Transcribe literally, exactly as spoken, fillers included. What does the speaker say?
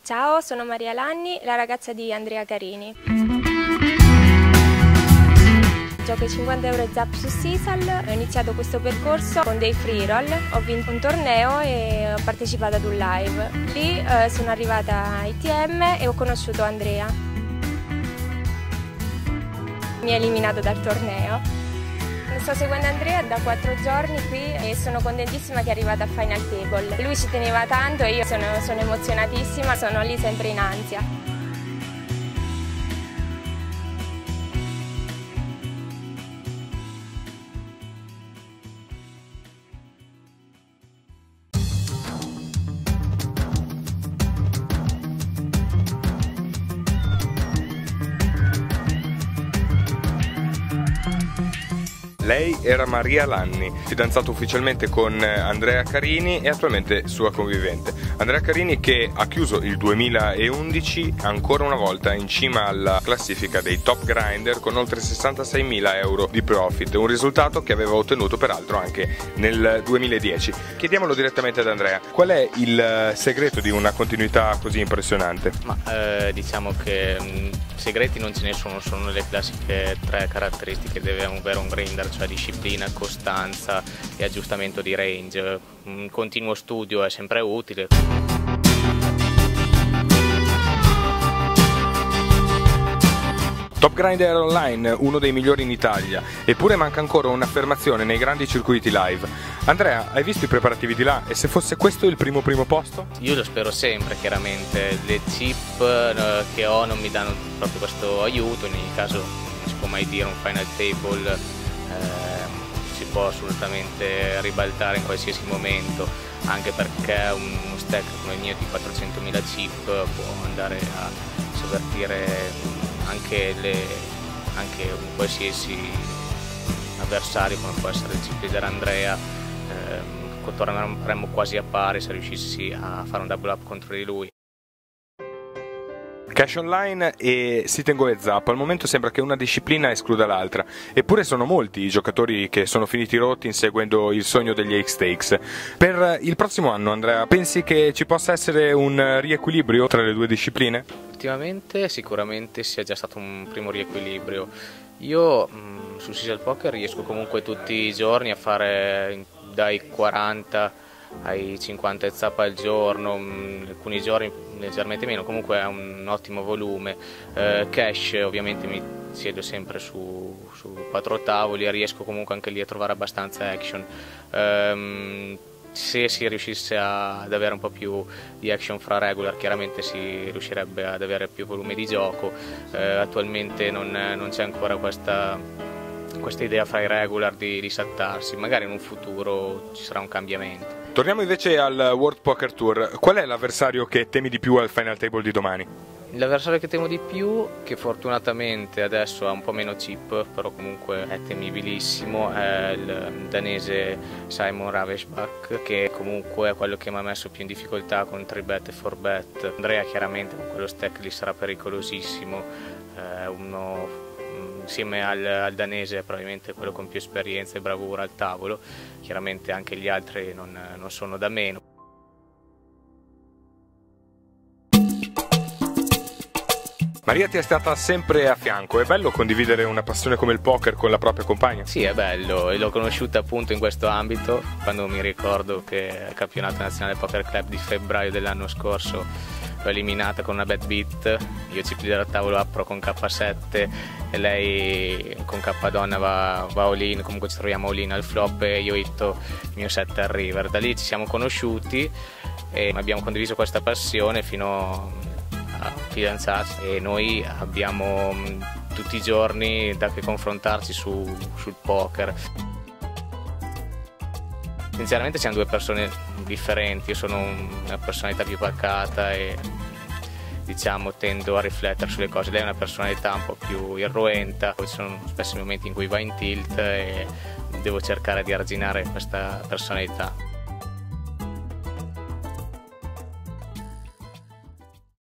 Ciao, sono Maria Lanni, la ragazza di Andrea Carini. Gioco i cinquanta euro Zap su Sisal, ho iniziato questo percorso con dei free roll, ho vinto un torneo e ho partecipato ad un live. Lì eh, sono arrivata a I T M e ho conosciuto Andrea. Mi ha eliminato dal torneo. Sto seguendo Andrea da quattro giorni qui e sono contentissima che è arrivata a Final Table. Lui ci teneva tanto e io sono, sono emozionatissima, sono lì sempre in ansia. Lei era Maria Lanni, fidanzata ufficialmente con Andrea Carini e attualmente sua convivente. Andrea Carini che ha chiuso il duemilaundici ancora una volta in cima alla classifica dei top grinder con oltre sessantaseimila euro di profit, un risultato che aveva ottenuto peraltro anche nel duemiladieci. Chiediamolo direttamente ad Andrea, qual è il segreto di una continuità così impressionante? Ma eh, diciamo che mh, segreti non ce ne sono, sono le classiche tre caratteristiche, deve avere un grinder, cioè disciplina, costanza e aggiustamento di range. Un continuo studio è sempre utile. Top Grinder Online, uno dei migliori in Italia, eppure manca ancora un'affermazione nei grandi circuiti live. Andrea, hai visto i preparativi di là e se fosse questo il primo primo posto? Io lo spero sempre, chiaramente. Le chip eh, che ho non mi danno proprio questo aiuto, in ogni caso non si può mai dire, un Final Table eh, si può assolutamente ribaltare in qualsiasi momento, anche perché uno stack come il mio di quattrocentomila chip può andare a sovvertire anche, le, anche un qualsiasi avversario come può essere il chip leader Andrea. Eh, torneremmo quasi a pari se riuscissi a fare un double up contro di lui. Cash Online e Sit and Go e Zap, al momento sembra che una disciplina escluda l'altra, eppure sono molti i giocatori che sono finiti rotti inseguendo il sogno degli X-Stakes. Per il prossimo anno, Andrea, pensi che ci possa essere un riequilibrio tra le due discipline? Ultimamente sicuramente sia già stato un primo riequilibrio. Io mh, su Sisal Poker riesco comunque tutti i giorni a fare dai quaranta ai cinquanta zap al giorno, mh, alcuni giorni leggermente meno, comunque è un ottimo volume. Eh, cash ovviamente mi siedo sempre su, su quattro tavoli e riesco comunque anche lì a trovare abbastanza action. Eh, se si riuscisse a, ad avere un po' più di action fra regular, chiaramente si riuscirebbe ad avere più volume di gioco. Eh, attualmente non, non c'è ancora questa, questa idea fra i regular di risattarsi, magari in un futuro ci sarà un cambiamento. Torniamo invece al World Poker Tour. Qual è l'avversario che temi di più al Final Table di domani? L'avversario che temo di più, che fortunatamente adesso ha un po' meno chip, però comunque è temibilissimo, è il danese Simon Ravensbach, che comunque è quello che mi ha messo più in difficoltà con tre bet e quattro bet. Andrea chiaramente con quello stack lì sarà pericolosissimo, è uno insieme al, al danese probabilmente quello con più esperienza e bravura al tavolo, chiaramente anche gli altri non, non sono da meno. Maria ti è stata sempre a fianco, è bello condividere una passione come il poker con la propria compagna? Sì, è bello, e l'ho conosciuta appunto in questo ambito, quando mi ricordo che il campionato nazionale Poker Club di febbraio dell'anno scorso l'ho eliminata con una bad beat, io chip leader a tavolo apro con K sette e lei con K donna va, va all in, comunque ci troviamo all in al flop e io hitto il mio set al river. Da lì ci siamo conosciuti e abbiamo condiviso questa passione fino a fidanzarsi e noi abbiamo tutti i giorni da che confrontarci su, sul poker. Sinceramente siamo due persone differenti, io sono una personalità più pacata e diciamo tendo a riflettere sulle cose, lei è una personalità un po' più irruenta, ci sono spesso momenti in cui va in tilt e devo cercare di arginare questa personalità.